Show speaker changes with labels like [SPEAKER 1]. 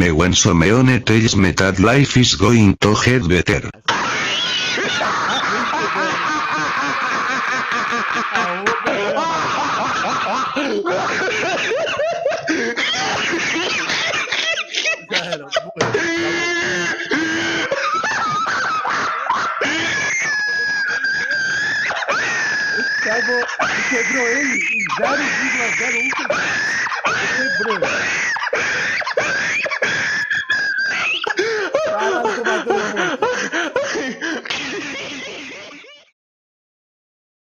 [SPEAKER 1] me when Someone tells me that life is going to get better.
[SPEAKER 2] Já era, morreu. Quebrou ele em 0,01 segundos. Quebrou.